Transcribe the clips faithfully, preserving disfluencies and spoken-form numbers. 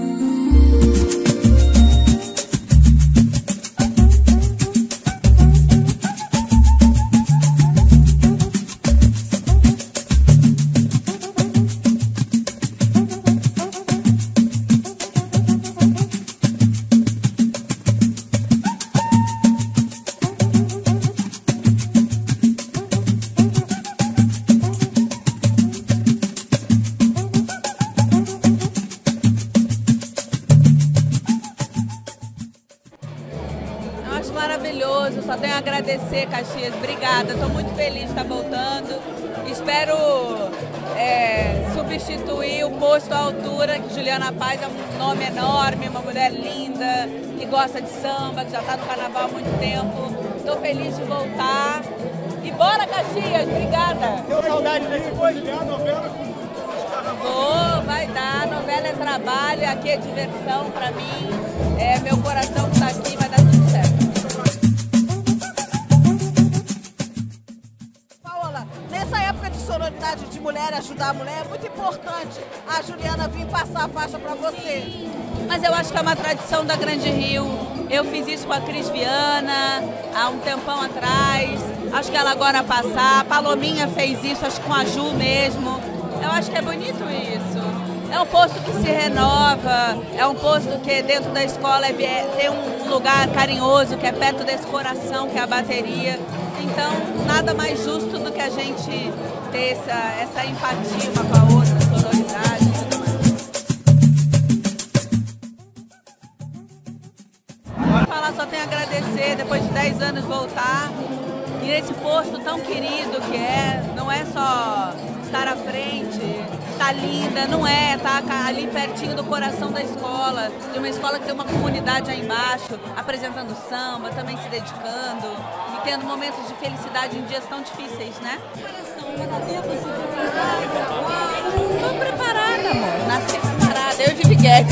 Maravilhoso, só tenho a agradecer, Caxias, obrigada, estou muito feliz de estar voltando, espero é, substituir o posto à altura, que Juliana Paz é um nome enorme, uma mulher linda, que gosta de samba, que já está no carnaval há muito tempo, estou feliz de voltar, e bora Caxias, obrigada! Deu saudade desse conciliar a novela com Vou, vai dar, novela é trabalho, aqui é diversão para mim, é, meu coração está aqui, vai dar tudo certo. Nessa época de sororidade de mulher, ajudar a mulher, é muito importante a Juliana vir passar a faixa para você. Sim, mas eu acho que é uma tradição da Grande Rio. Eu fiz isso com a Cris Viana há um tempão atrás. Acho que ela agora passar. A Palominha fez isso, acho que com a Ju mesmo. Eu acho que é bonito isso. É um posto que se renova, é um posto que dentro da escola é, tem um lugar carinhoso, que é perto desse coração, que é a bateria. Então, nada mais justo do que a gente ter essa, essa empatia uma com a outra, sororidade e tudo mais. Vou falar, só tenho a agradecer, depois de dez anos voltar, e nesse posto tão querido que é, não é só estar à frente, tá linda, não é, tá ali pertinho do coração da escola, de uma escola que tem uma comunidade aí embaixo, apresentando samba, também se dedicando e tendo momentos de felicidade em dias tão difíceis, né? Tô preparada, amor, nasci preparada, eu de Viguetes.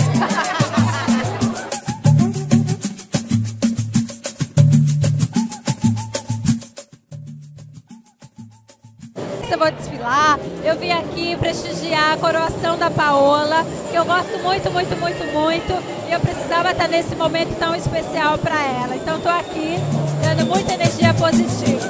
Eu vou desfilar, eu vim aqui prestigiar a coroação da Paola, que eu gosto muito, muito, muito, muito, e eu precisava estar nesse momento tão especial para ela. Então estou aqui dando muita energia positiva.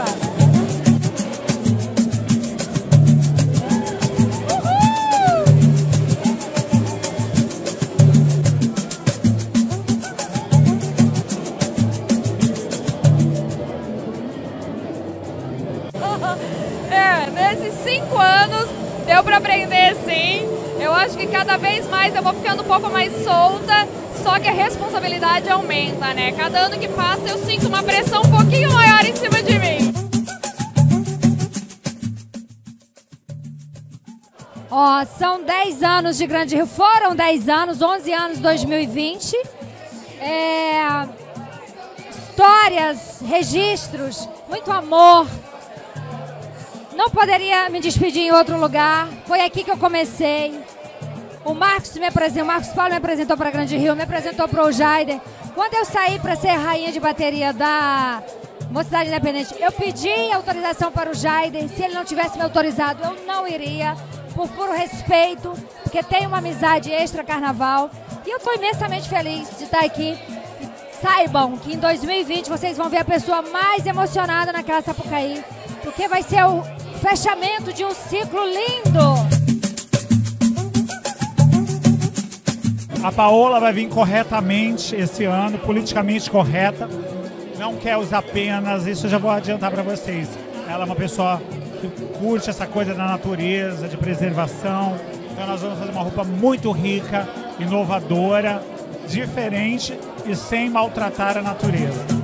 Nesses cinco anos deu para aprender sim. Eu acho que cada vez mais eu vou ficando um pouco mais solta, só que a responsabilidade aumenta, né? Cada ano que passa eu sinto uma pressão um pouquinho maior em cima de mim. Ó, são dez anos de Grande Rio, foram dez anos, onze anos, dois mil e vinte. É... Histórias, registros, muito amor. Não poderia me despedir em outro lugar. Foi aqui que eu comecei. O Marcos me apresentou, o Marcos Paulo me apresentou para Grande Rio, me apresentou para o Jaider. Quando eu saí para ser rainha de bateria da Mocidade Independente, eu pedi autorização para o Jaider. Se ele não tivesse me autorizado, eu não iria, por puro respeito, porque tenho uma amizade extra-carnaval. E eu estou imensamente feliz de estar aqui. Saibam que em dois mil e vinte vocês vão ver a pessoa mais emocionada naquela Sapucaí, porque vai ser o fechamento de um ciclo lindo. A Paola vai vir corretamente esse ano, politicamente correta. Não quer usar penas, isso eu já vou adiantar para vocês. Ela é uma pessoa que curte essa coisa da natureza, de preservação. Então nós vamos fazer uma roupa muito rica, inovadora, diferente e sem maltratar a natureza.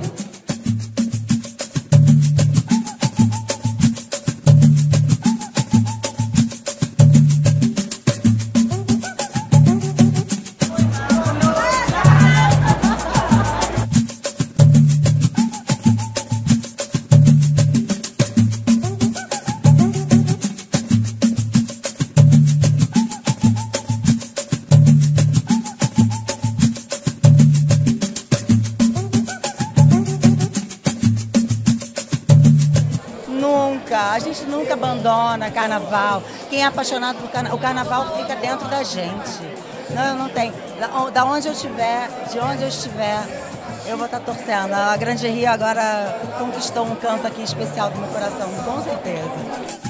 A gente nunca abandona carnaval. Quem é apaixonado por carnaval, o carnaval fica dentro da gente. Não, não tem. Da, da onde eu estiver, de onde eu estiver, eu vou estar torcendo. A Grande Rio agora conquistou um canto aqui especial do meu coração, com certeza.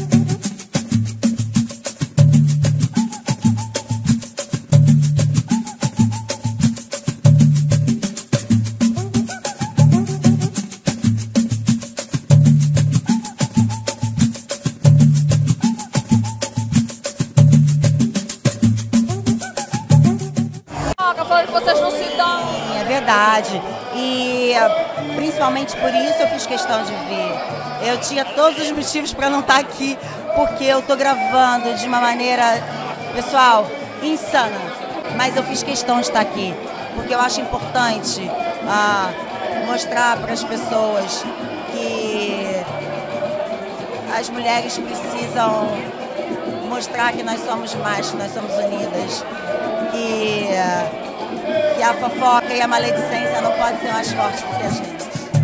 Vocês não se dão. É verdade. E principalmente por isso eu fiz questão de vir. Eu tinha todos os motivos para não estar aqui, porque eu estou gravando de uma maneira, pessoal, insana. Mas eu fiz questão de estar aqui, porque eu acho importante ah, mostrar para as pessoas que as mulheres precisam mostrar que nós somos mais, que nós somos unidas. Que, que a fofoca e a maledicência não podem ser mais fortes do que a gente.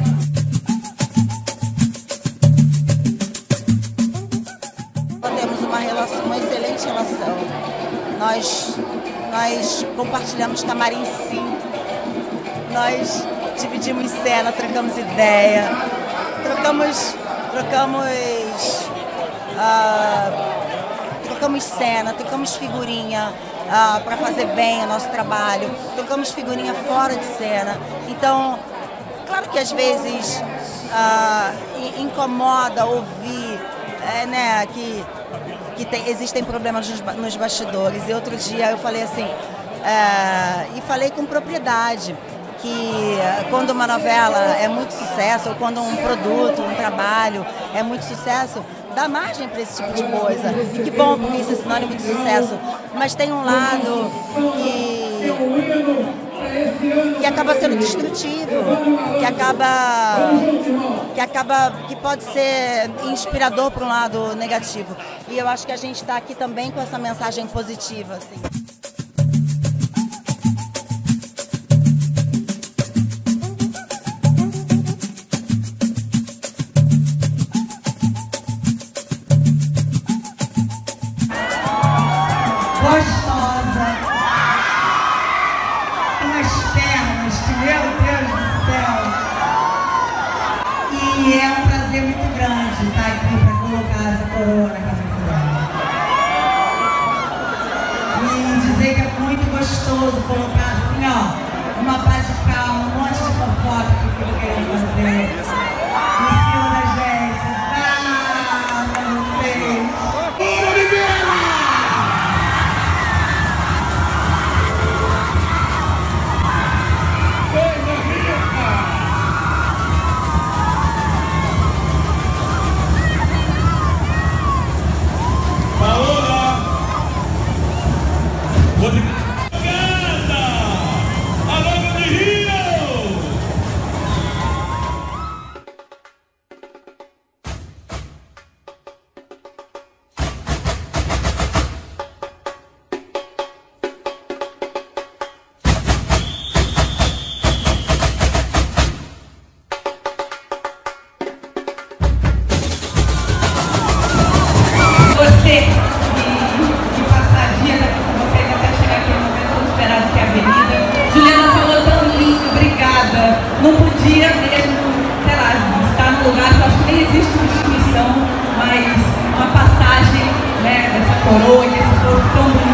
Temos uma relação, uma excelente relação. Nós, nós compartilhamos camarim sim. Nós dividimos cena, trocamos ideia, trocamos, trocamos, uh, trocamos cena, trocamos figurinha. Uh, para fazer bem o nosso trabalho, tocamos figurinha fora de cena. Então, claro que às vezes uh, incomoda ouvir é, né, que, que tem, existem problemas nos, nos bastidores. E outro dia eu falei assim, uh, e falei com propriedade, que uh, quando uma novela é muito sucesso, ou quando um produto, um trabalho é muito sucesso, dá margem para esse tipo de coisa. E que bom, porque isso é sinônimo de sucesso. Mas tem um lado que, que acaba sendo destrutivo, que acaba, que acaba, que pode ser inspirador para um lado negativo. E eu acho que a gente está aqui também com essa mensagem positiva, assim. Gostosa, com as pernas, que meu Deus do céu. E é um prazer muito grande estar aqui para colocar essa coroa na cabeça dela. E dizer que é muito gostoso colocar assim, ó, uma pá de cal, um monte de fofoca que eu tô querendo fazer em cima da gente. Ah, pra vocês. Oliveira! Você que passaria com vocês até chegar aqui no momento tão esperado que é a Avenida. Juliana falou tão lindo, obrigada. Não podia mesmo, sei lá, estar num lugar que eu acho que nem existe uma instituição, mas uma passagem, né, dessa coroa, desse corpo tão bonito.